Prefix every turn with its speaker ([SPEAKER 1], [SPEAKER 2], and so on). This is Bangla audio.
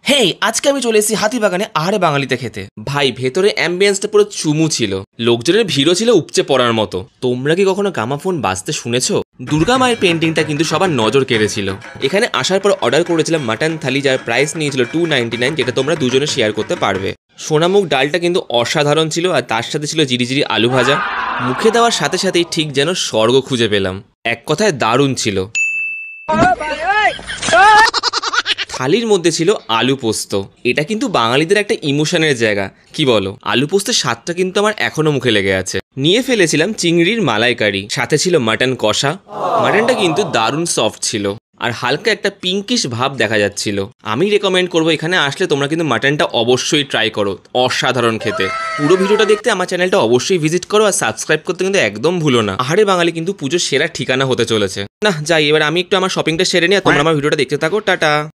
[SPEAKER 1] হেই, আজকে আমি চলে এসেছি হাতিবাগানে আহারে বাঙালিতে খেতে। ভাই, ভেতরে অ্যাম্বিয়েন্সটা পুরো চুমু ছিল, লোকজনের ভিড়ও ছিল উপচে পড়ার মতো। তোমরা কি কখনো গামাফোন বাজতে শুনেছো? দুর্গা মায়ের পেন্টিংটা কিন্তু সবার নজর কেড়েছিল। এখানে আসার পর অর্ডার করেছিলাম মাটন থালি, যার প্রাইস নিয়েছিল 299, যেটা তোমরা দুজনে শেয়ার করতে পারবে। সোনামুখ ডালটা কিন্তু অসাধারণ ছিল, আর তার সাথে ছিল জিরি আলু ভাজা। মুখে দেওয়ার সাথে সাথেই ঠিক যেন স্বর্গ খুঁজে পেলাম। এক কথায় দারুণ ছিল। থালির মধ্যে ছিল আলু পোস্ত। এটা কিন্তু বাঙালিদের একটা ইমোশনের জায়গা, কি বলো? আলু পোস্তের স্বাদটা কিন্তু আমার এখনো মুখে লেগে আছে। নিয়ে ফেলেছিলাম চিংড়ির মালাইকারি, সাথে ছিল মাটন কষা। মাটনটা কিন্তু দারুণ সফট ছিল, আর হালকা একটা পিঙ্কিশ ভাব দেখা যাচ্ছিল। আমি রেকমেন্ড করবো এখানে আসলে তোমরা কিন্তু মাটনটা অবশ্যই ট্রাই করো, অসাধারণ খেতে। পুরো ভিডিওটা দেখতে আমার চ্যানেলটা অবশ্যই ভিজিট করো, আর সাবস্ক্রাইব করতে কিন্তু একদম ভুলো না। আহারে বাঙালি কিন্তু পুজোর সেরা ঠিকানা হতে চলেছে। না যাই, এবার আমি একটু আমার শপিংটা সেরে নিয়ে তোমরা আমার ভিডিওটা দেখতে থাকো। টাটা।